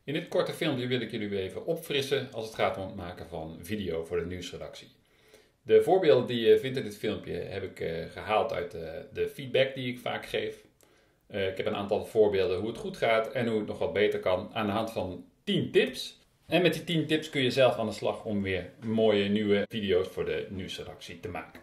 In dit korte filmpje wil ik jullie weer even opfrissen als het gaat om het maken van video voor de nieuwsredactie. De voorbeelden die je vindt in dit filmpje heb ik gehaald uit de feedback die ik vaak geef. Ik heb een aantal voorbeelden hoe het goed gaat en hoe het nog wat beter kan aan de hand van 10 tips. En met die 10 tips kun je zelf aan de slag om weer mooie nieuwe video's voor de nieuwsredactie te maken.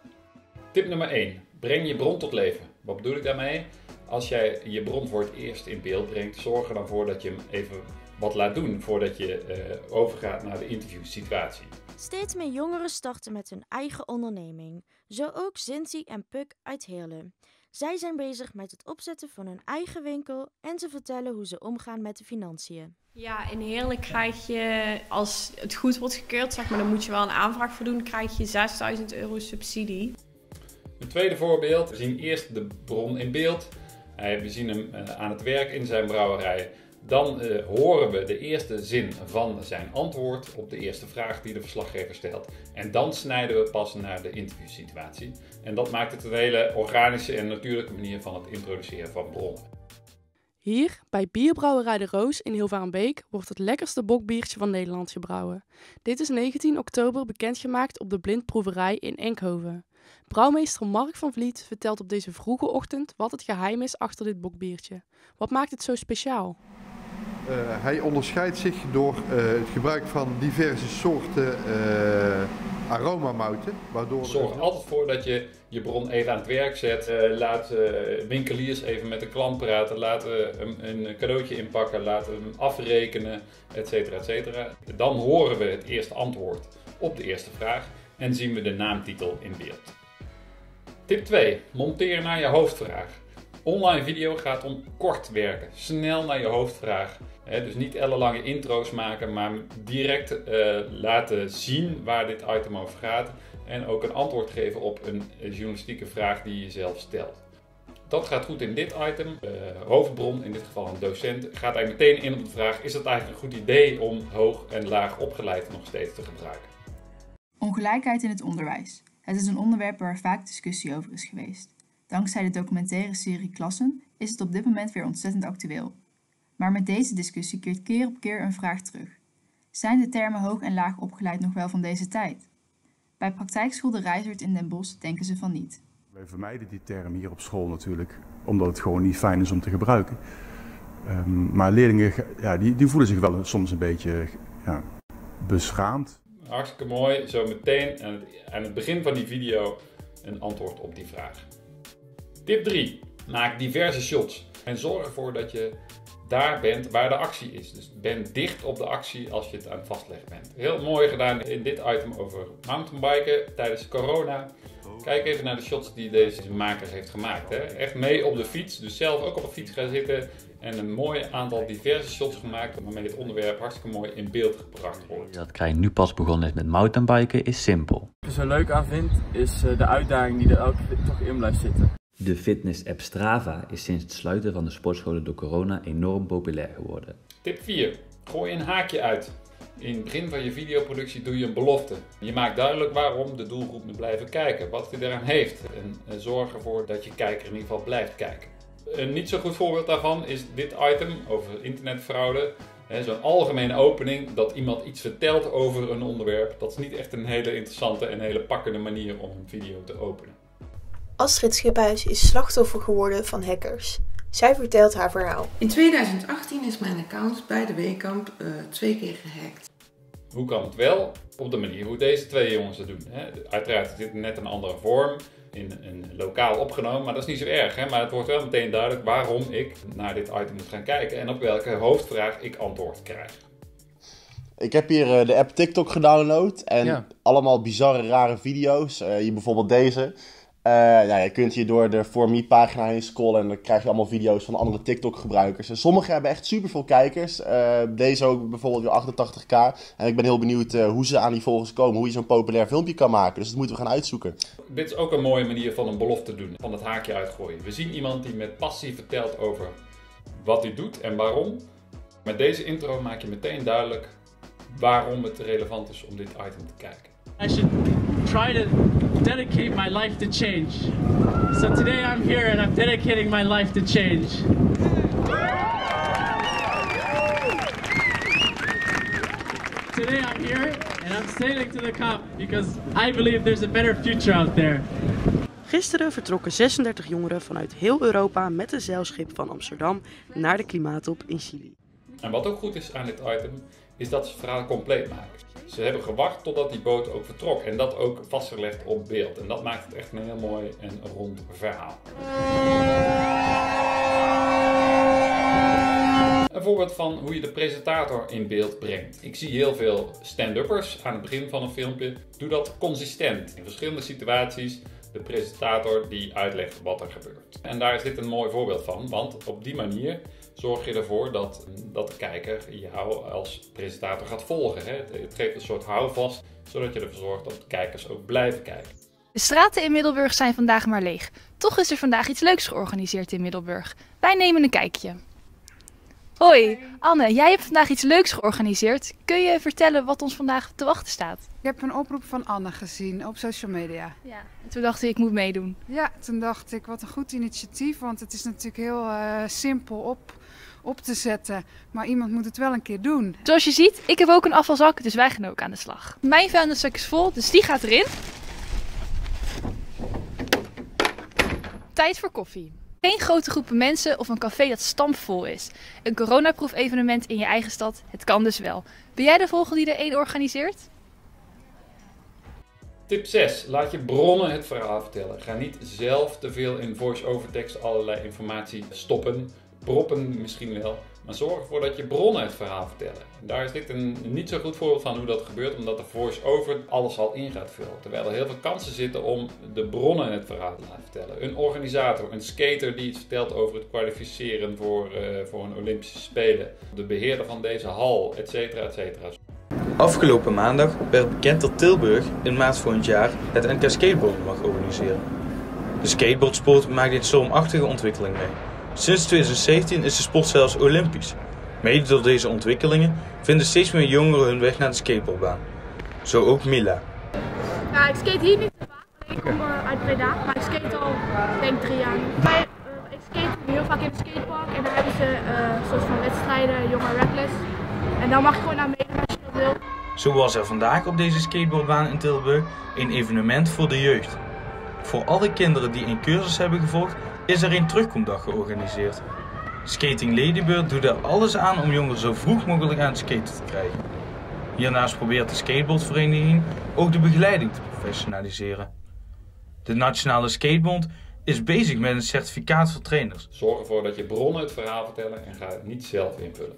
Tip nummer 1. Breng je bron tot leven. Wat bedoel ik daarmee? Als jij je bron voor het eerst in beeld brengt, zorg er dan voor dat je hem even wat laat doen voordat je overgaat naar de interviewsituatie. Steeds meer jongeren starten met hun eigen onderneming. Zo ook Zinti en Puk uit Heerlen. Zij zijn bezig met het opzetten van hun eigen winkel en ze vertellen hoe ze omgaan met de financiën. Ja, in Heerlen krijg je, als het goed wordt gekeurd, zeg maar, dan moet je wel een aanvraag voor doen, krijg je €6.000 subsidie. Een tweede voorbeeld, we zien eerst de bron in beeld. We zien hem aan het werk in zijn brouwerij. Dan horen we de eerste zin van zijn antwoord op de eerste vraag die de verslaggever stelt. En dan snijden we pas naar de interviewsituatie. En dat maakt het een hele organische en natuurlijke manier van het introduceren van bronnen. Hier, bij Bierbrouwerij de Roos in Hilvarenbeek, wordt het lekkerste bokbiertje van Nederland gebrouwen. Dit is 19 oktober bekendgemaakt op de Blindproeverij in Enkhoven. Brouwmeester Mark van Vliet vertelt op deze vroege ochtend wat het geheim is achter dit bokbiertje. Wat maakt het zo speciaal? Hij onderscheidt zich door het gebruik van diverse soorten aromamouten. Zorg er altijd voor dat je je bron even aan het werk zet. Laat winkeliers even met de klant praten. Laat een cadeautje inpakken. Laat hem afrekenen, etcetera, etcetera. Dan horen we het eerste antwoord op de eerste vraag en zien we de naamtitel in beeld. Tip 2. Monteer naar je hoofdvraag. Online video gaat om kort werken, snel naar je hoofdvraag. Dus niet ellenlange intro's maken, maar direct laten zien waar dit item over gaat. En ook een antwoord geven op een journalistieke vraag die je zelf stelt. Dat gaat goed in dit item. Hoofdbron, in dit geval een docent, gaat eigenlijk meteen in op de vraag: is het eigenlijk een goed idee om hoog en laag opgeleid nog steeds te gebruiken? Ongelijkheid in het onderwijs. Het is een onderwerp waar vaak discussie over is geweest. Dankzij de documentaire serie Klassen is het op dit moment weer ontzettend actueel. Maar met deze discussie keert keer op keer een vraag terug. Zijn de termen hoog en laag opgeleid nog wel van deze tijd? Bij praktijkschool De Reizert in Den Bosch denken ze van niet. Wij vermijden die term hier op school natuurlijk, omdat het gewoon niet fijn is om te gebruiken. Maar leerlingen die voelen zich wel soms een beetje beschaamd. Hartstikke mooi, zo meteen aan het begin van die video een antwoord op die vraag. Tip 3. Maak diverse shots en zorg ervoor dat je daar bent waar de actie is. Dus ben dicht op de actie als je het aan het vastleggen bent. Heel mooi gedaan in dit item over mountainbiken tijdens corona. Kijk even naar de shots die deze maker heeft gemaakt. Hè. Echt mee op de fiets, dus zelf ook op de fiets gaan zitten. En een mooi aantal diverse shots gemaakt waarmee het onderwerp hartstikke mooi in beeld gebracht wordt. Dat Krijn nu pas begonnen is met mountainbiken is simpel. Wat ik er zo leuk aan vind is de uitdaging die er elke keer toch in blijft zitten. De fitness-app Strava is sinds het sluiten van de sportscholen door corona enorm populair geworden. Tip 4. Gooi een haakje uit. In het begin van je videoproductie doe je een belofte. Je maakt duidelijk waarom de doelgroep moet blijven kijken, wat hij eraan heeft. En zorg ervoor dat je kijker in ieder geval blijft kijken. Een niet zo goed voorbeeld daarvan is dit item over internetfraude. Zo'n algemene opening dat iemand iets vertelt over een onderwerp. Dat is niet echt een hele interessante en hele pakkende manier om een video te openen. Astrid Schiphuis is slachtoffer geworden van hackers. Zij vertelt haar verhaal. In 2018 is mijn account bij de Weekamp 2 keer gehackt. Hoe kan het wel? Op de manier hoe deze twee jongens het doen. Uiteraard is dit net een andere vorm, in een lokaal opgenomen, maar dat is niet zo erg. Maar het wordt wel meteen duidelijk waarom ik naar dit item moet gaan kijken en op welke hoofdvraag ik antwoord krijg. Ik heb hier de app TikTok gedownload en allemaal bizarre, rare video's. Hier bijvoorbeeld deze. Je kunt hier door de For Me pagina heen scrollen en dan krijg je allemaal video's van andere TikTok gebruikers. En sommige hebben echt superveel kijkers. Deze ook bijvoorbeeld weer 88k. En ik ben heel benieuwd hoe ze aan die volgers komen, hoe je zo'n populair filmpje kan maken. Dus dat moeten we gaan uitzoeken. Dit is ook een mooie manier van een belofte doen, van het haakje uitgooien. We zien iemand die met passie vertelt over wat hij doet en waarom. Met deze intro maak je meteen duidelijk waarom het relevant is om dit item te kijken. I should try to dedicate my life to change. So today I'm here and I'm dedicating my life to change. today I'm here and I'm sailing to the COP because I believe there's a better future out there. Gisteren vertrokken 36 jongeren vanuit heel Europa met een zeilschip van Amsterdam naar de klimaattop in Chili. En wat ook goed is aan dit item, is dat ze het verhaal compleet maken. Ze hebben gewacht totdat die boot ook vertrok en dat ook vastgelegd op beeld. En dat maakt het echt een heel mooi en rond verhaal. Een voorbeeld van hoe je de presentator in beeld brengt. Ik zie heel veel stand-uppers aan het begin van een filmpje. Doe dat consistent. In verschillende situaties de presentator die uitlegt wat er gebeurt. En daar is dit een mooi voorbeeld van, want op die manier zorg je ervoor dat de kijker jou als presentator gaat volgen. Het geeft een soort houvast, zodat je ervoor zorgt dat de kijkers ook blijven kijken. De straten in Middelburg zijn vandaag maar leeg. Toch is er vandaag iets leuks georganiseerd in Middelburg. Wij nemen een kijkje. Hoi, Anne, jij hebt vandaag iets leuks georganiseerd. Kun je vertellen wat ons vandaag te wachten staat? Ik heb een oproep van Anne gezien op social media. Ja. En toen dacht ik moet meedoen. Ja, toen dacht ik wat een goed initiatief, want het is natuurlijk heel simpel op te zetten. Maar iemand moet het wel een keer doen. Zoals je ziet, ik heb ook een afvalzak, dus wij gaan ook aan de slag. Mijn vuilniszak is vol, dus die gaat erin. Tijd voor koffie. Geen grote groepen mensen of een café dat stampvol is. Een coronaproof evenement in je eigen stad, het kan dus wel. Ben jij de volgende die er één organiseert? Tip 6. Laat je bronnen het verhaal vertellen. Ga niet zelf te veel in voice-over tekst allerlei informatie stoppen. Proppen misschien wel. Maar zorg ervoor dat je bronnen het verhaal vertellen. En daar is dit een niet zo goed voorbeeld van hoe dat gebeurt. Omdat de voice-over alles al in gaat vullen. Terwijl er heel veel kansen zitten om de bronnen het verhaal te laten vertellen. Een organisator, een skater die iets vertelt over het kwalificeren voor een Olympische Spelen. De beheerder van deze hal, etc. etc. Afgelopen maandag werd bekend dat Tilburg in maart volgend jaar het NK Skateboarden mag organiseren. De skateboardsport maakt dit stormachtige ontwikkeling mee. Sinds 2017 is de sport zelfs olympisch. Mede door deze ontwikkelingen vinden steeds meer jongeren hun weg naar de skateboardbaan. Zo ook Mila. Ja, ik skate hier niet te vaak. Ik kom uit Breda, maar ik skate al denk 3 jaar. Ik skate heel vaak in het skatepark en daar hebben ze een soort van wedstrijden, jonge reckless. En dan mag je gewoon naar meedoen als je dat wil. Zo was er vandaag op deze skateboardbaan in Tilburg een evenement voor de jeugd. Voor alle kinderen die een cursus hebben gevolgd, is er een terugkomdag georganiseerd. Skating Ladybird doet er alles aan om jongeren zo vroeg mogelijk aan het skaten te krijgen. Hiernaast probeert de skateboardvereniging ook de begeleiding te professionaliseren. De Nationale Skatebond is bezig met een certificaat voor trainers. Zorg ervoor dat je bronnen het verhaal vertellen en ga het niet zelf invullen.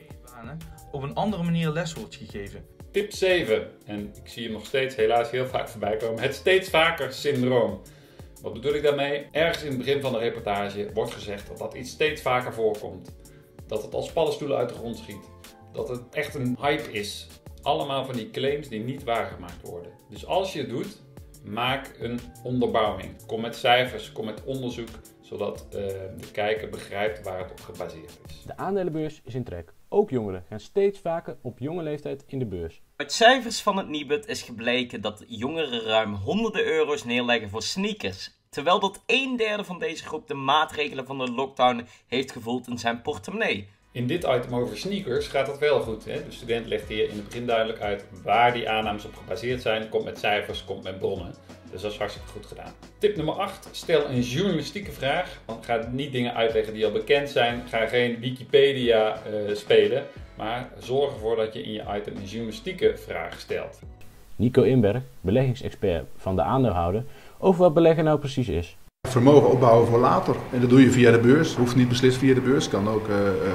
Op een andere manier les wordt gegeven. Tip 7. En ik zie hem nog steeds helaas heel vaak voorbij komen. Het steeds vaker syndroom. Wat bedoel ik daarmee? Ergens in het begin van de reportage wordt gezegd dat iets steeds vaker voorkomt. Dat het als paddenstoelen uit de grond schiet. Dat het echt een hype is. Allemaal van die claims die niet waargemaakt worden. Dus als je het doet, maak een onderbouwing. Kom met cijfers, kom met onderzoek, zodat de kijker begrijpt waar het op gebaseerd is. De aandelenbeurs is in trek. Ook jongeren gaan steeds vaker op jonge leeftijd in de beurs. Uit cijfers van het Nibud is gebleken dat jongeren ruim honderden euro's neerleggen voor sneakers. Terwijl dat 1/3 van deze groep de maatregelen van de lockdown heeft gevoeld in zijn portemonnee. In dit item over sneakers gaat dat wel goed. Hè? De student legt hier in het begin duidelijk uit waar die aannames op gebaseerd zijn. Komt met cijfers, komt met bronnen. Dus dat is hartstikke goed gedaan. Tip nummer 8. Stel een journalistieke vraag. Ga niet dingen uitleggen die al bekend zijn. Ga geen Wikipedia spelen. Maar zorg ervoor dat je in je item een journalistieke vraag stelt. Nico Inberg, beleggingsexpert van de aandeelhouder, over wat beleggen nou precies is. Vermogen opbouwen voor later. En dat doe je via de beurs. Hoeft niet beslist via de beurs. Kan ook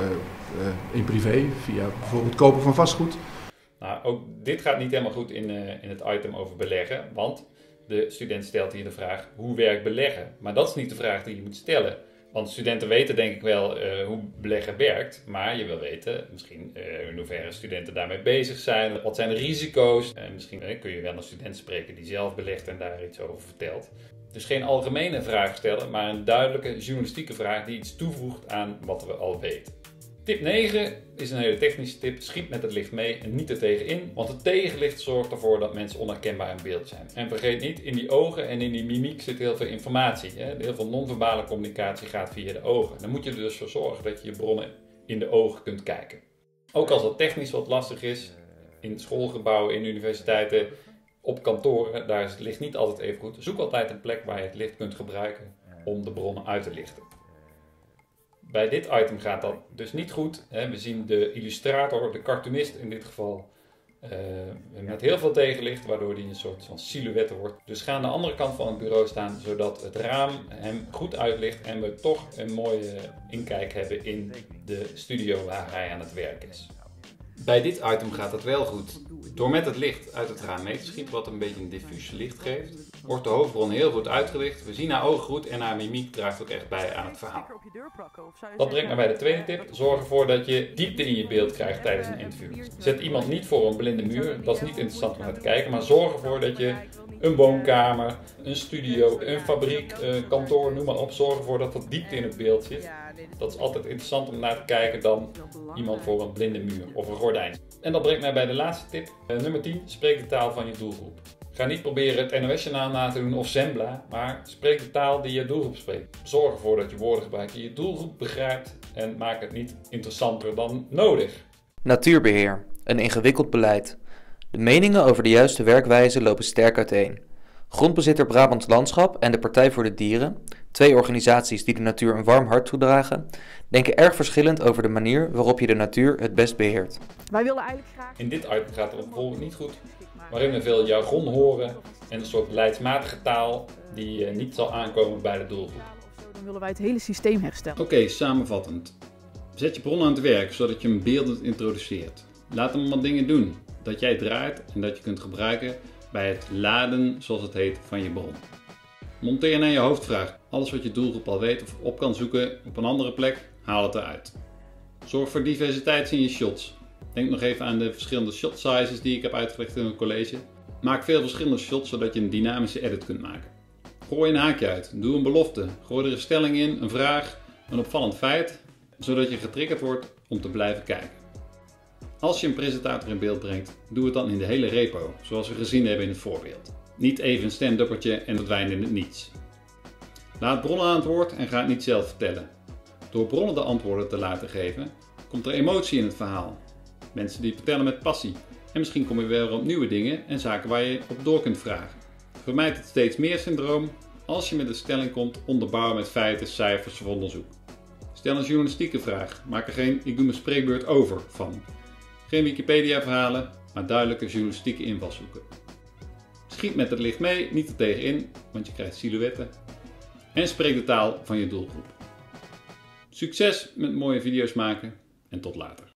in privé, via bijvoorbeeld kopen van vastgoed. Nou, ook dit gaat niet helemaal goed in het item over beleggen. Want de student stelt hier de vraag, hoe werkt beleggen? Maar dat is niet de vraag die je moet stellen. Want studenten weten denk ik wel hoe beleggen werkt. Maar je wil weten misschien in hoeverre studenten daarmee bezig zijn. Wat zijn de risico's? Misschien kun je wel een student spreken die zelf belegt en daar iets over vertelt. Dus geen algemene vraag stellen, maar een duidelijke journalistieke vraag die iets toevoegt aan wat we al weten. Tip 9 is een hele technische tip. Schiet met het licht mee en niet er tegenin. Want het tegenlicht zorgt ervoor dat mensen onherkenbaar in beeld zijn. En vergeet niet, in die ogen en in die mimiek zit heel veel informatie. Heel veel non-verbale communicatie gaat via de ogen. Dan moet je er dus voor zorgen dat je je bronnen in de ogen kunt kijken. Ook als dat technisch wat lastig is, in schoolgebouwen, in universiteiten, op kantoren, daar is het licht niet altijd even goed. Zoek altijd een plek waar je het licht kunt gebruiken om de bronnen uit te lichten. Bij dit item gaat dat dus niet goed. We zien de illustrator, de cartoonist in dit geval, met heel veel tegenlicht, waardoor hij een soort van silhouette wordt. Dus ga aan de andere kant van het bureau staan, zodat het raam hem goed uitlicht en we toch een mooie inkijk hebben in de studio waar hij aan het werk is. Bij dit item gaat het wel goed. Door met het licht uit het raam mee te schieten, wat een beetje een diffuus licht geeft, wordt de hoofdbron heel goed uitgelicht. We zien haar ogen goed en haar mimiek draagt ook echt bij aan het verhaal. Dat brengt me bij de tweede tip. Zorg ervoor dat je diepte in je beeld krijgt tijdens een interview. Zet iemand niet voor een blinde muur, dat is niet interessant om naar te kijken, maar zorg ervoor dat je een woonkamer, een studio, een fabriek, een kantoor, noem maar op. Zorg ervoor dat er diepte in het beeld zit. Dat is altijd interessant om naar te kijken dan iemand voor een blinde muur of een gordijn. En dat brengt mij bij de laatste tip. Nummer 10. Spreek de taal van je doelgroep. Ga niet proberen het NOS-journaal na te doen of Zembla, maar spreek de taal die je doelgroep spreekt. Zorg ervoor dat je woorden gebruikt die je doelgroep begrijpt en maak het niet interessanter dan nodig. Natuurbeheer. Een ingewikkeld beleid. De meningen over de juiste werkwijze lopen sterk uiteen. Grondbezitter Brabants Landschap en de Partij voor de Dieren, twee organisaties die de natuur een warm hart toedragen, denken erg verschillend over de manier waarop je de natuur het best beheert. Wij willen eigenlijk graag... In dit item gaat het bijvoorbeeld niet goed, waarin we veel jargon horen en een soort beleidsmatige taal die niet zal aankomen bij de doelgroep. Dan willen wij het hele systeem herstellen. Oké, samenvattend. Zet je bron aan het werk zodat je hem beeldend introduceert. Laat hem wat dingen doen dat jij draait en dat je kunt gebruiken bij het laden, zoals het heet, van je bron. Monteer naar je hoofdvraag. Alles wat je doelgroep al weet of op kan zoeken op een andere plek, haal het eruit. Zorg voor diversiteit in je shots. Denk nog even aan de verschillende shot sizes die ik heb uitgelegd in een college. Maak veel verschillende shots zodat je een dynamische edit kunt maken. Gooi een haakje uit, doe een belofte, gooi er een stelling in, een vraag, een opvallend feit, zodat je getriggerd wordt om te blijven kijken. Als je een presentator in beeld brengt, doe het dan in de hele repo, zoals we gezien hebben in het voorbeeld. Niet even een stand-uppertje en verdwijnen in het niets. Laat bronnen aan het woord en ga het niet zelf vertellen. Door bronnen de antwoorden te laten geven, komt er emotie in het verhaal. Mensen die vertellen met passie. En misschien kom je weer op nieuwe dingen en zaken waar je op door kunt vragen. Vermijd het steeds meer syndroom. Als je met een stelling komt, onderbouw met feiten, cijfers of onderzoek. Stel een journalistieke vraag. Maak er geen ik doe mijn spreekbeurt over van. Geen Wikipedia-verhalen, maar duidelijke journalistieke invalshoeken. Schiet met het licht mee, niet er tegenin, want je krijgt silhouetten. En spreek de taal van je doelgroep. Succes met mooie video's maken en tot later.